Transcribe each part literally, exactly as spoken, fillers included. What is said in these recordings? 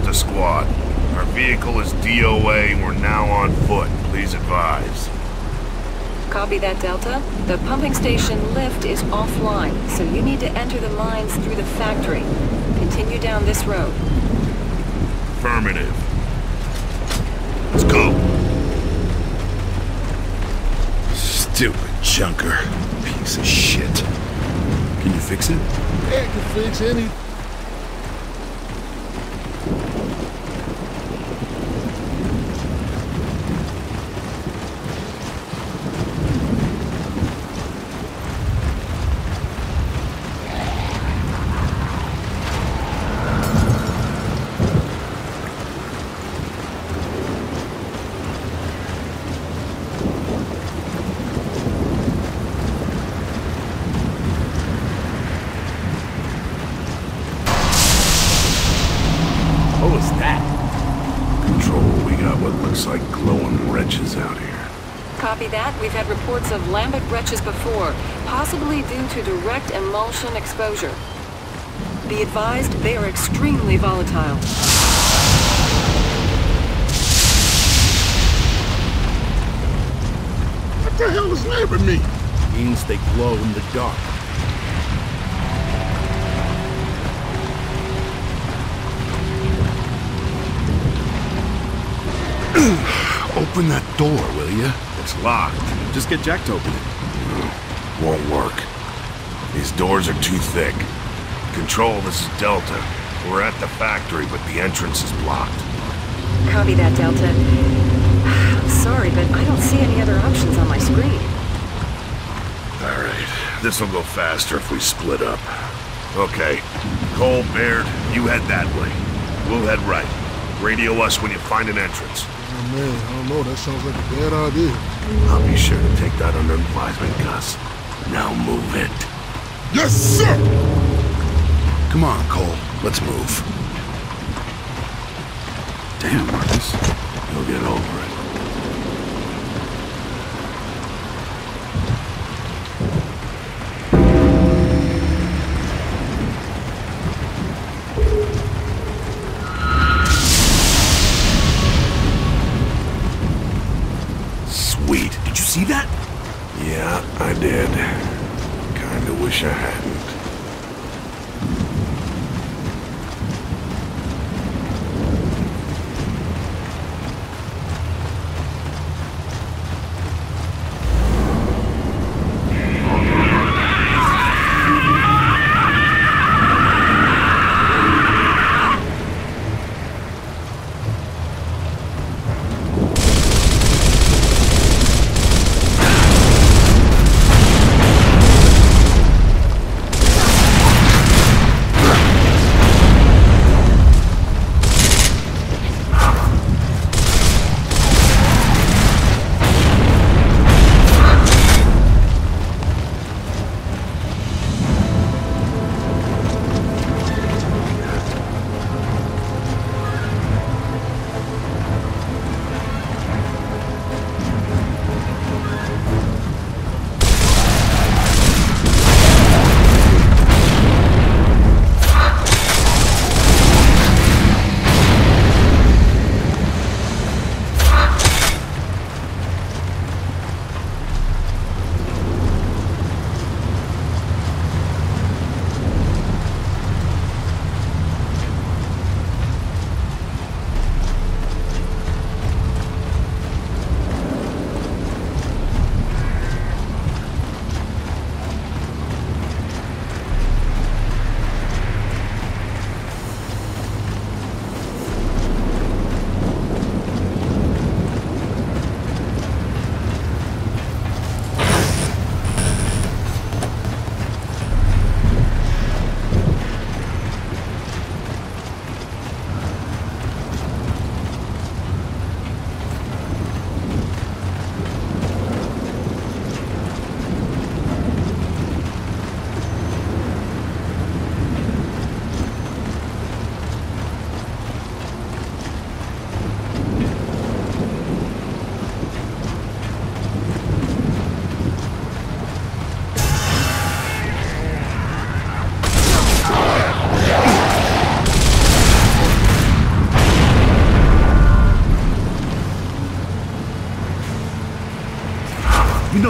Delta Squad. Our vehicle is D O A and we're now on foot. Please advise. Copy that, Delta. The pumping station lift is offline, so you need to enter the mines through the factory. Continue down this road. Affirmative. Let's go. Stupid junker. Piece of shit. Can you fix it? Yeah, I can fix anything. What was that? Control, we got what looks like glowing wretches out here. Copy that. We've had reports of lambent wretches before, possibly due to direct emulsion exposure. Be advised, they are extremely volatile. What the hell is lambing me? Means they glow in the dark. Open that door, will you? It's locked. Just get Jack to open it. Won't work. These doors are too thick. Control, this is Delta. We're at the factory, but the entrance is blocked. Copy that, Delta. I'm sorry, but I don't see any other options on my screen. Alright, this'll go faster if we split up. Okay, Cole, Baird, you head that way. We'll head right. Radio us when you find an entrance. Oh man, I don't know, that sounds like a bad idea. I'll be sure to take that under advisement, Gus. Now move it. Yes, sir! Come on, Cole. Let's move. Damn, Marcus. You'll get over it. Sweet. Did you see that? Yeah, I did. Kinda wish I hadn't.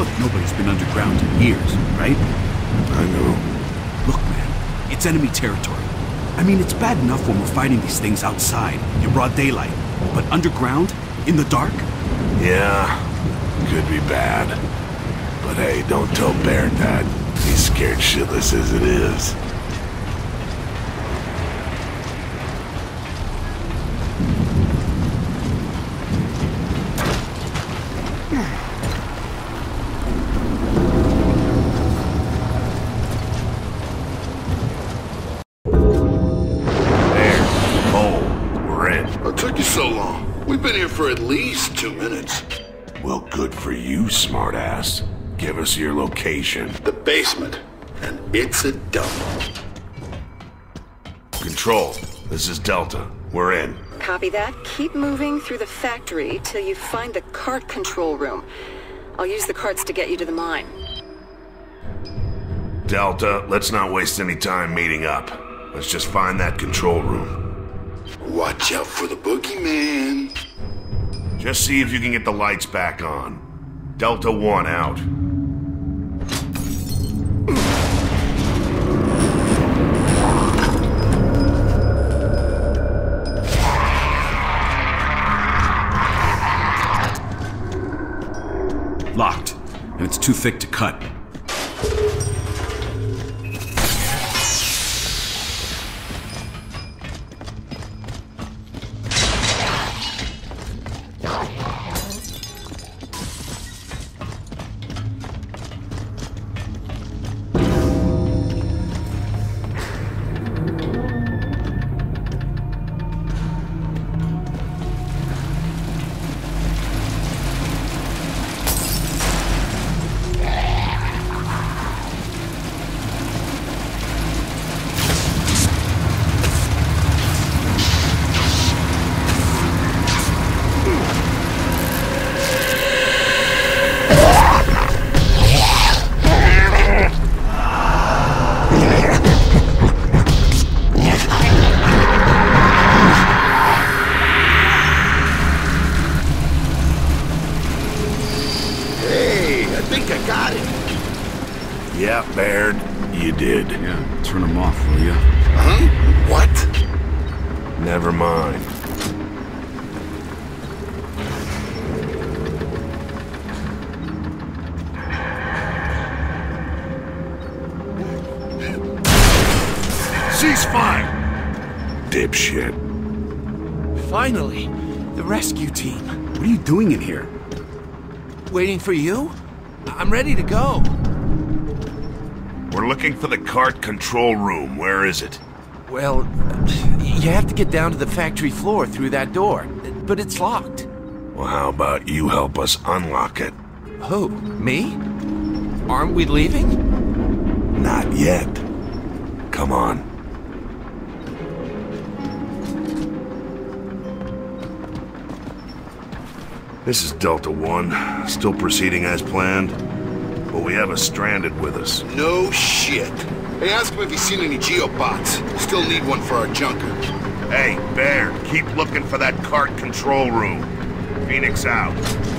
nobody's been underground in years, right? I know. Look, man, it's enemy territory. I mean, it's bad enough when we're fighting these things outside, in broad daylight. But underground? In the dark? Yeah, could be bad. But hey, don't tell Baird that. He's scared shitless as it is. For at least two minutes. Well, good for you, smartass. Give us your location. The basement. And it's a dump. Control, this is Delta. We're in. Copy that. Keep moving through the factory till you find the cart control room. I'll use the carts to get you to the mine. Delta, let's not waste any time meeting up. Let's just find that control room. Watch out for the boogeyman. Just see if you can get the lights back on. Delta One out. Locked, and it's too thick to cut. Yeah, Baird, you did. Yeah, turn them off, will you? Huh? What? Never mind. Ceasefire! Dipshit. Finally, the rescue team. What are you doing in here? Waiting for you? I'm ready to go. We're looking for the cart control room. Where is it? Well, you have to get down to the factory floor through that door, but it's locked. Well, how about you help us unlock it? Who? Me? Aren't we leaving? Not yet. Come on. This is Delta One, still proceeding as planned, but we have a stranded with us. No shit. Hey, ask him if he's seen any geobots. Still need one for our junker. Hey, Baird, keep looking for that cart control room. Phoenix out.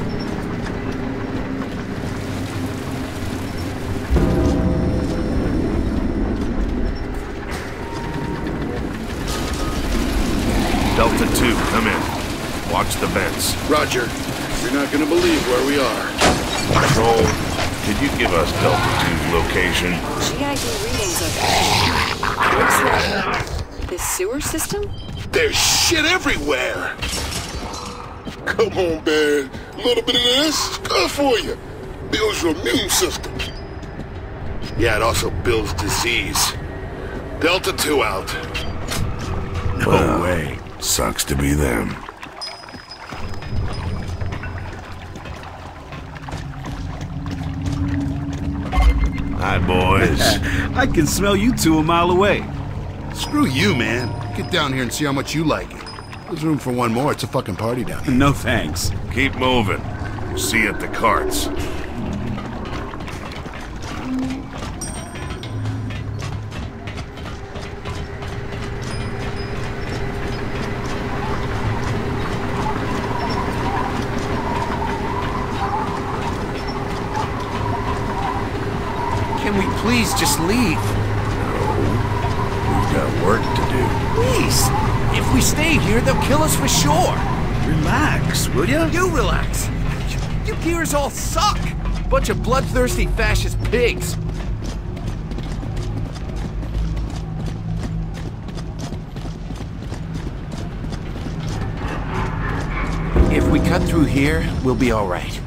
Delta Two, come in. Watch the vents. Roger. You're not gonna believe where we are. Control, could you give us Delta Two's location? G I D readings of... Looks like... this sewer system? There's shit everywhere! Come on, Baird. A little bit of this, good for you. Builds your immune system. Yeah, it also builds disease. Delta Two out. No well, way. Sucks to be them. Hi, boys. I can smell you two a mile away. Screw you, man. Get down here and see how much you like it. There's room for one more. It's a fucking party down here. No thanks. Keep moving. We'll see you at the carts. Please, just leave. We've got work to do. Please. If we stay here, they'll kill us for sure. Relax, will ya? You relax. You gears all suck. Bunch of bloodthirsty fascist pigs. If we cut through here, we'll be all right.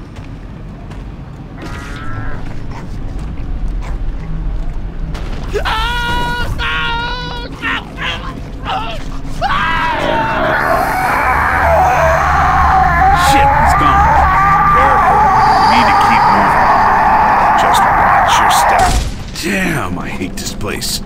Shit, he's gone. Careful. We need to keep moving. Just watch your step. Damn, I hate this place.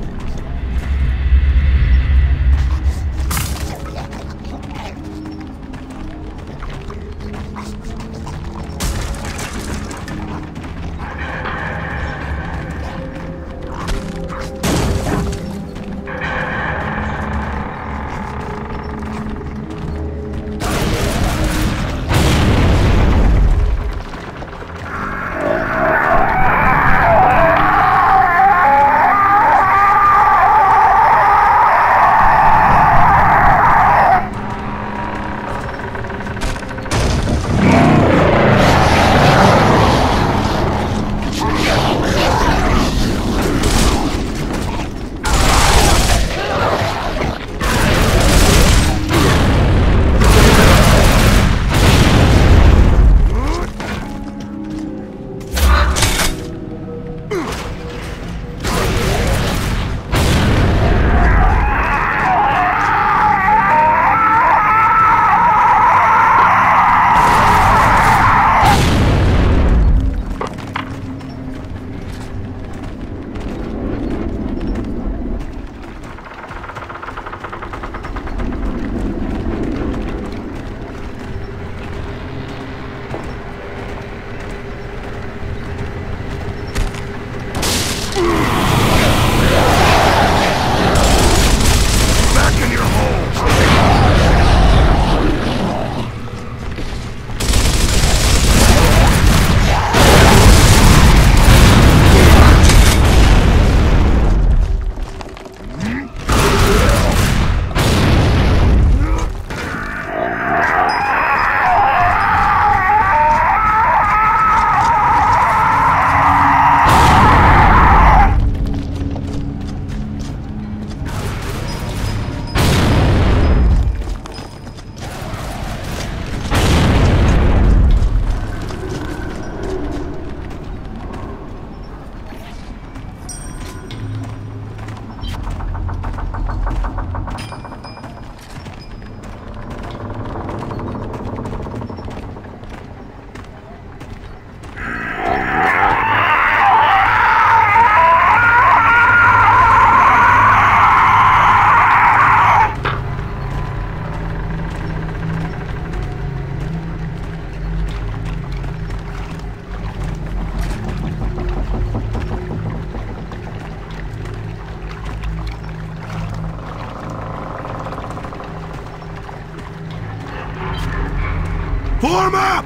Form up!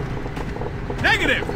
Negative!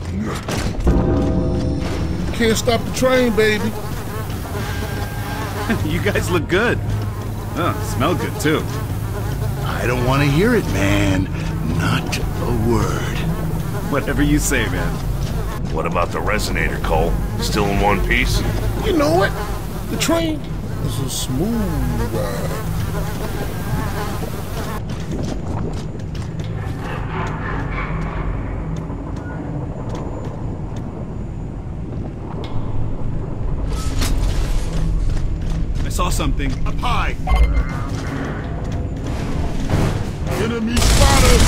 Can't stop the train, baby. You guys look good. Oh, smell good too. I don't want to hear it, man. Not a word. Whatever you say, man. What about the resonator, Cole? Still in one piece? You know what? The train is a smooth ride. I saw something. Up high. Enemy spotted!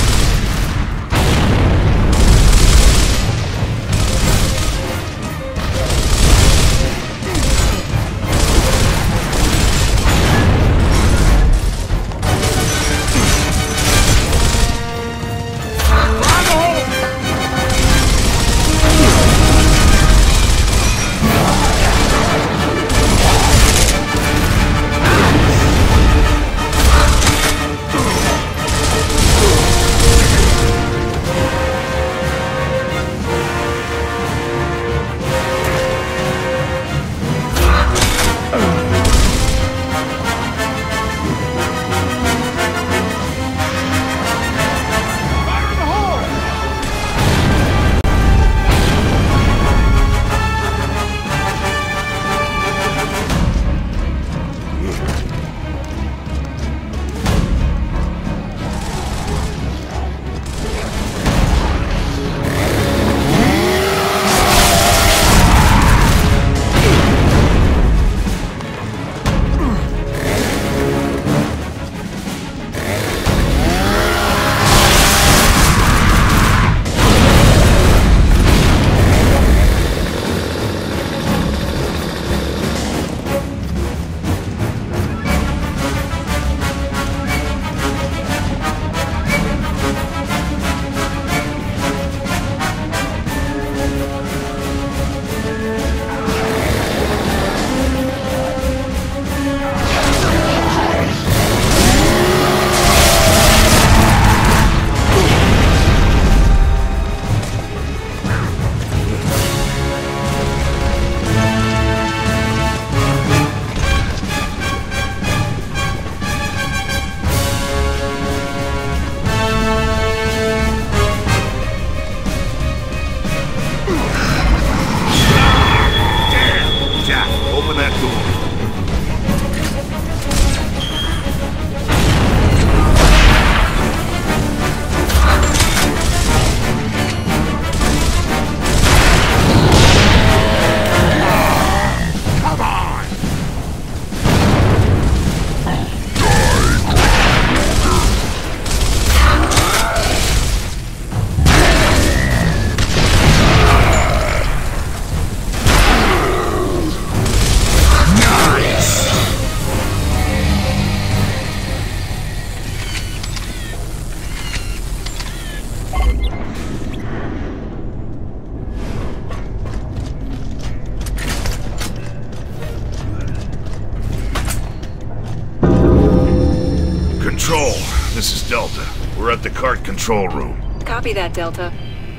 Control, this is Delta. We're at the cart control room. Copy that, Delta.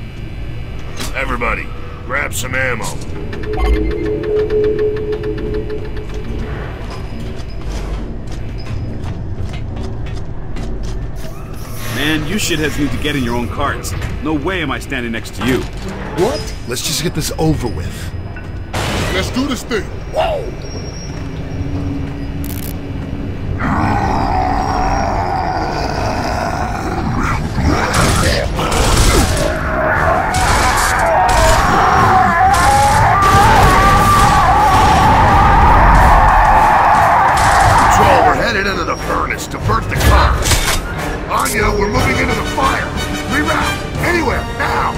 Everybody, grab some ammo. Man, you shitheads need to get in your own carts. No way am I standing next to you. What? Let's just get this over with. Let's do this thing. Whoa! Control, we're headed into the furnace. Divert the car. Anya, we're moving into the fire. Reroute. Anywhere. Now.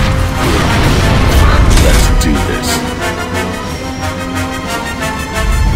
Let's do this.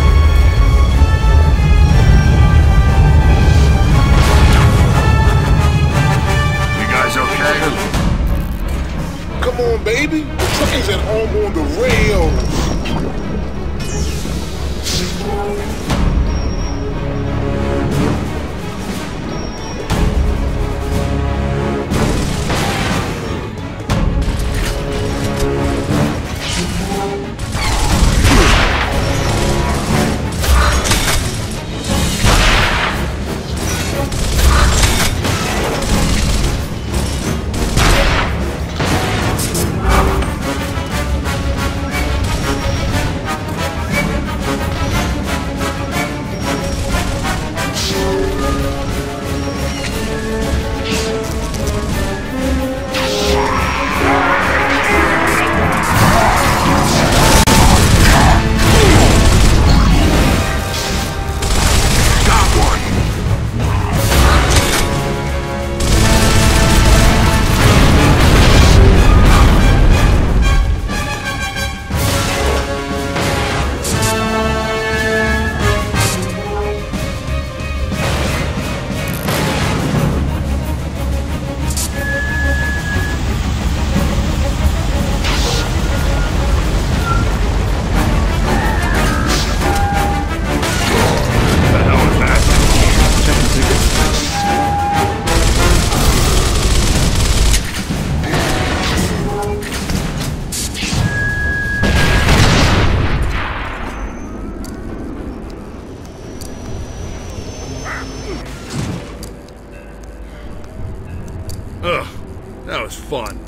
fun.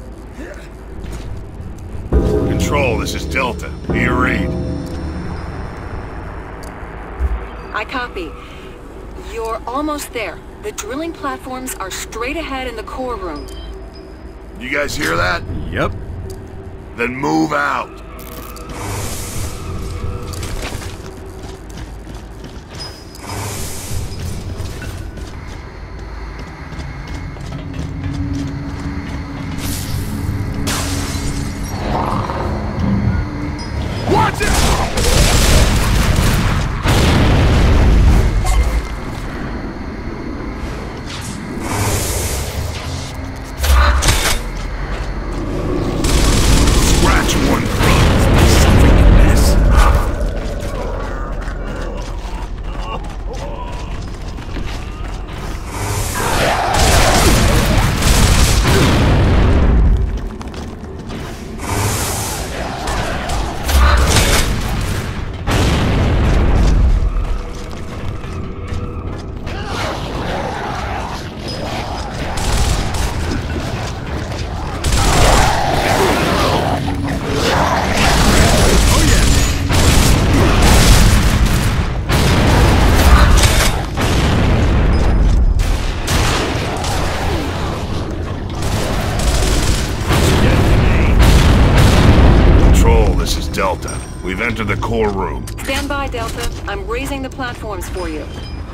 Control, this is Delta. Do you read? I copy. You're almost there. The drilling platforms are straight ahead in the core room. You guys hear that? Yep. Then move out. Watch it! Scratch one front. Suffering a mess. Control, this is Delta. We've entered the core room. Stand by, Delta. I'm raising the platforms for you.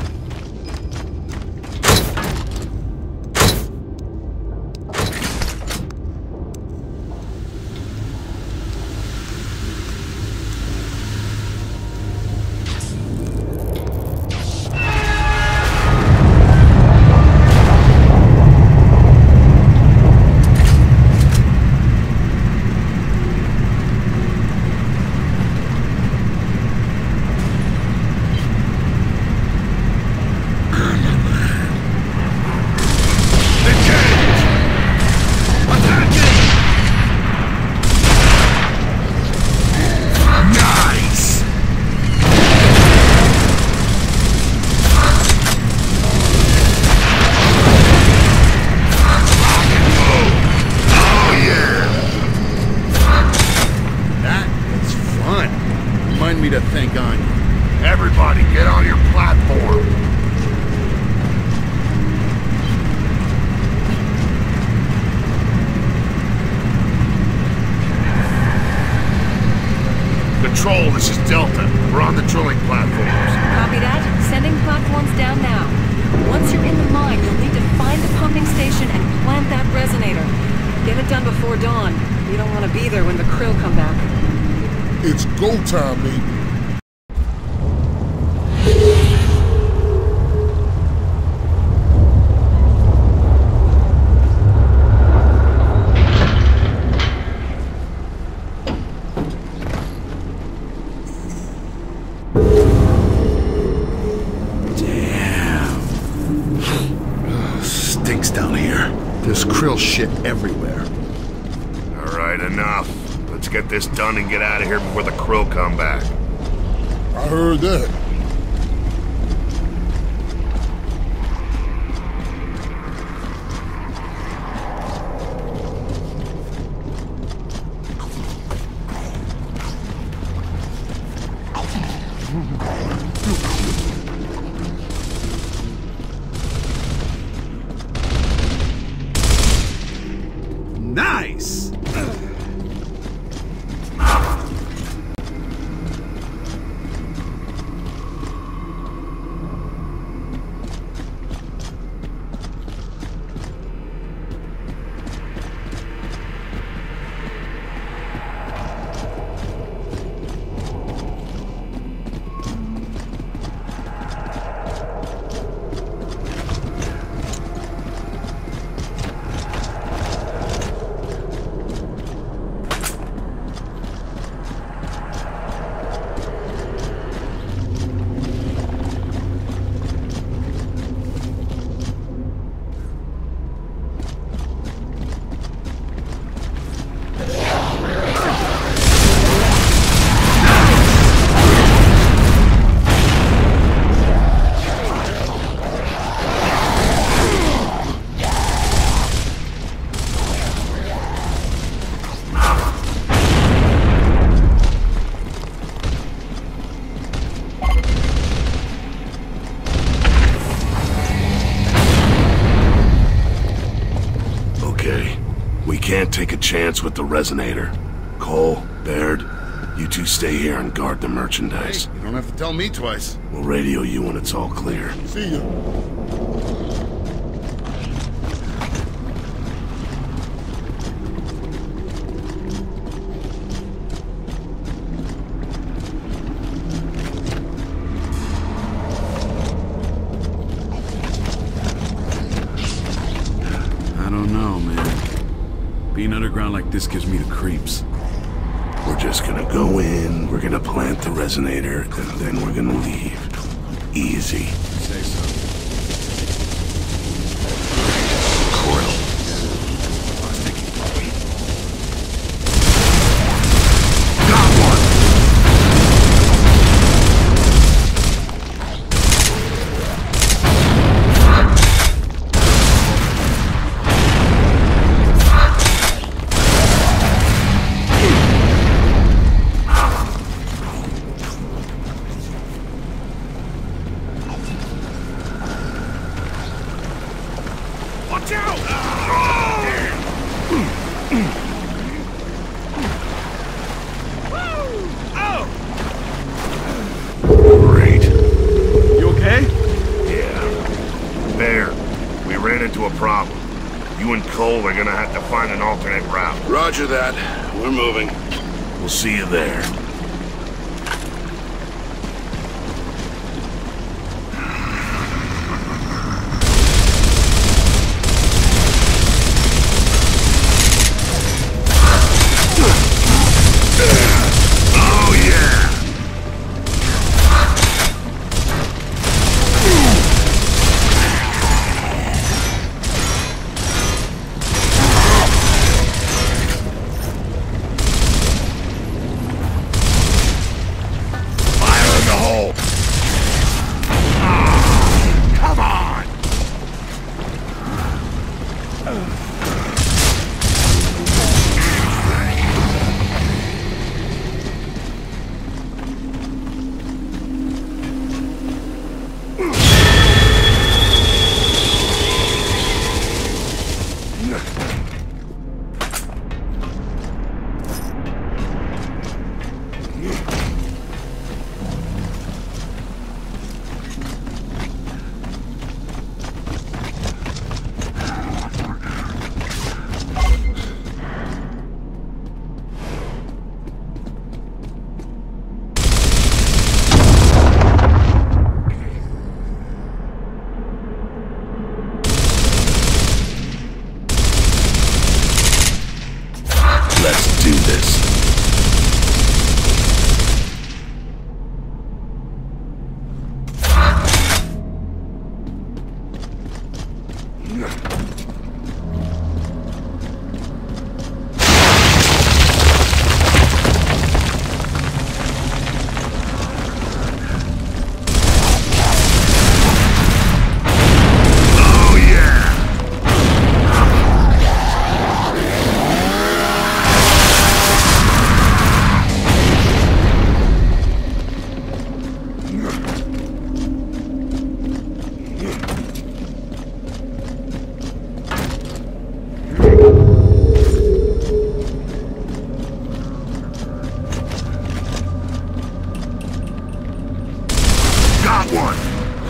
Remind me to thank Anya. Everybody, get on your platform. Control, this is Delta. We're on the drilling platforms. Copy that. Sending platforms down now. Once you're in the mine, you'll need to find the pumping station and plant that resonator. Get it done before dawn. You don't want to be there when the krill come back. It's go time, baby. Stinks down here. There's krill shit everywhere. All right, enough. Let's get this done and get out of here before the krill come back. I heard that. Nice! can't take a chance with the resonator. Cole, Baird, you two stay here and guard the merchandise. Hey, you don't have to tell me twice. We'll radio you when it's all clear. See ya. I don't know, man. Being underground like this gives me the creeps. We're just gonna go in, we're gonna plant the resonator, and then we're gonna leave. Easy. Say so. Krill. Got one! Watch out! Great. You okay? Yeah. There. We ran into a problem. You and Cole are gonna have to find an alternate route. Roger that. We're moving. We'll see you there. Oh yeah! Fire in the hole! Ah, come on! Let's do this. Oh yeah! Got one!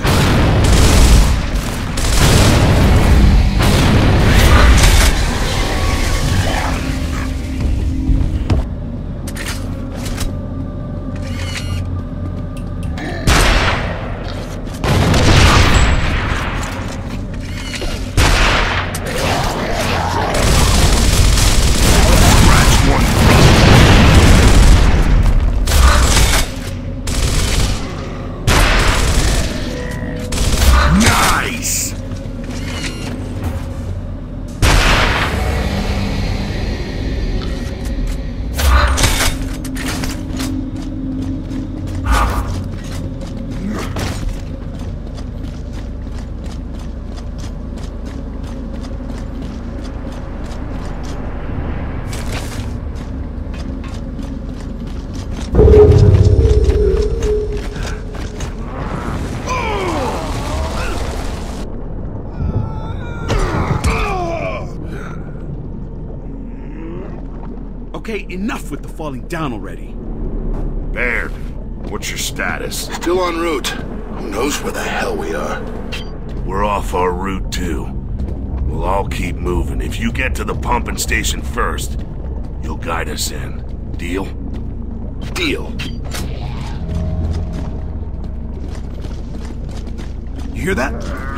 Scratch one. Okay, enough with the falling down already. Baird, what's your status? Still en route. Who knows where the hell we are? We're off our route, too. We'll all keep moving. If you get to the pumping station first, you'll guide us in. Deal? Deal. You hear that?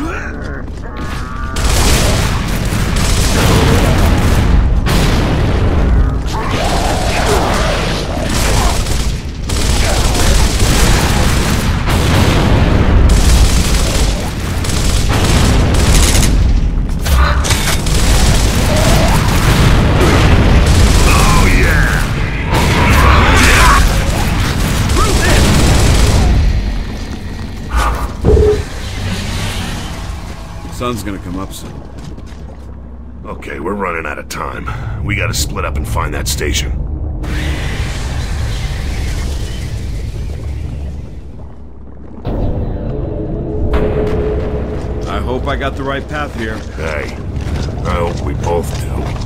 Sun's gonna come up soon. Okay, we're running out of time. We gotta split up and find that station. I hope I got the right path here. Hey, I hope we both do.